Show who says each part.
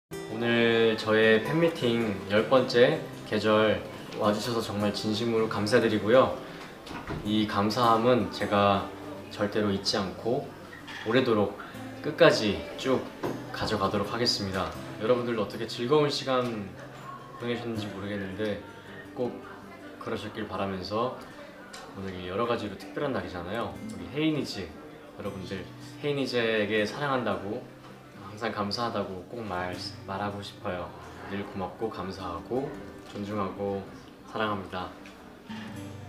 Speaker 1: 오늘 저의 팬미팅 10번째 계절 와주셔서 정말 진심으로 감사드리고요. 이 감사함은 제가 절대로 잊지 않고 오래도록 끝까지 쭉 가져가도록 하겠습니다. 여러분들도 어떻게 즐거운 시간 보내셨는지 모르겠는데 꼭 그러셨길 바라면서 오늘 여러 가지로 특별한 날이잖아요. 우리 헤이니즈 여러분들, 헤이니즈에게 사랑한다고, 항상 감사하다고 꼭 말하고 싶어요. 늘 고맙고 감사하고 존중하고 사랑합니다.